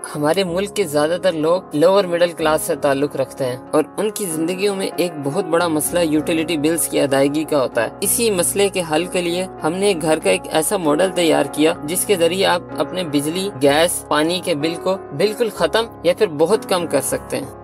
हमारे मुल्क के ज्यादातर लोग लोअर मिडिल क्लास से ताल्लुक रखते हैं और उनकी जिंदगियों में एक बहुत बड़ा मसला यूटिलिटी बिल्स की अदायगी का होता है। इसी मसले के हल के लिए हमने एक घर का एक ऐसा मॉडल तैयार किया जिसके जरिए आप अपने बिजली, गैस, पानी के बिल को बिल्कुल खत्म या फिर बहुत कम कर सकते हैं।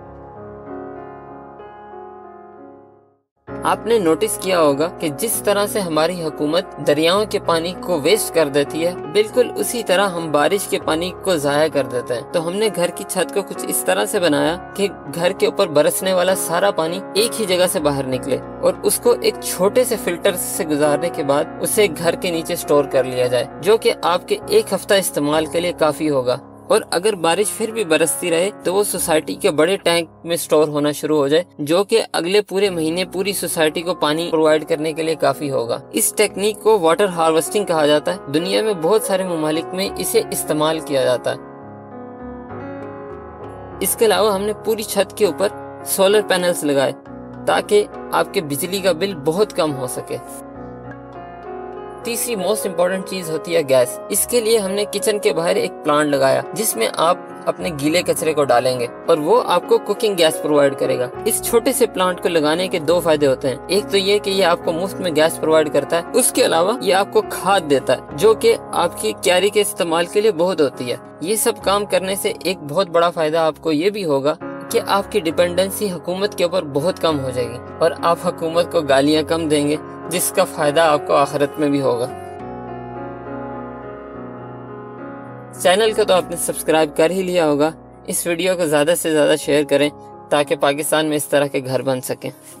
आपने नोटिस किया होगा कि जिस तरह से हमारी हुकूमत दरियाओं के पानी को वेस्ट कर देती है, बिल्कुल उसी तरह हम बारिश के पानी को जाया कर देते हैं। तो हमने घर की छत को कुछ इस तरह से बनाया कि घर के ऊपर बरसने वाला सारा पानी एक ही जगह से बाहर निकले और उसको एक छोटे से फिल्टर से गुजारने के बाद उसे घर के नीचे स्टोर कर लिया जाए, जो कि आपके एक हफ्ता इस्तेमाल के लिए काफी होगा। और अगर बारिश फिर भी बरसती रहे तो वो सोसाइटी के बड़े टैंक में स्टोर होना शुरू हो जाए, जो कि अगले पूरे महीने पूरी सोसाइटी को पानी प्रोवाइड करने के लिए काफी होगा। इस टेक्निक को वाटर हार्वेस्टिंग कहा जाता है। दुनिया में बहुत सारे ममालिक में इसे इस्तेमाल किया जाता है। इसके अलावा हमने पूरी छत के ऊपर सोलर पैनल्स लगाए ताकि आपके बिजली का बिल बहुत कम हो सके। तीसरी मोस्ट इम्पोर्टेंट चीज होती है गैस। इसके लिए हमने किचन के बाहर एक प्लांट लगाया जिसमें आप अपने गीले कचरे को डालेंगे और वो आपको कुकिंग गैस प्रोवाइड करेगा। इस छोटे से प्लांट को लगाने के दो फायदे होते हैं। एक तो ये कि ये आपको मुफ्त में गैस प्रोवाइड करता है, उसके अलावा ये आपको खाद देता है जो कि आपकी क्यारी के इस्तेमाल के लिए बहुत होती है। ये सब काम करने से एक बहुत बड़ा फायदा आपको ये भी होगा कि आपकी डिपेंडेंसी हुकूमत के ऊपर बहुत कम हो जाएगी और आप हुकूमत को गालियां कम देंगे, जिसका फायदा आपको आखिरत में भी होगा। चैनल को तो आपने सब्सक्राइब कर ही लिया होगा। इस वीडियो को ज्यादा से ज्यादा शेयर करें ताकि पाकिस्तान में इस तरह के घर बन सकें।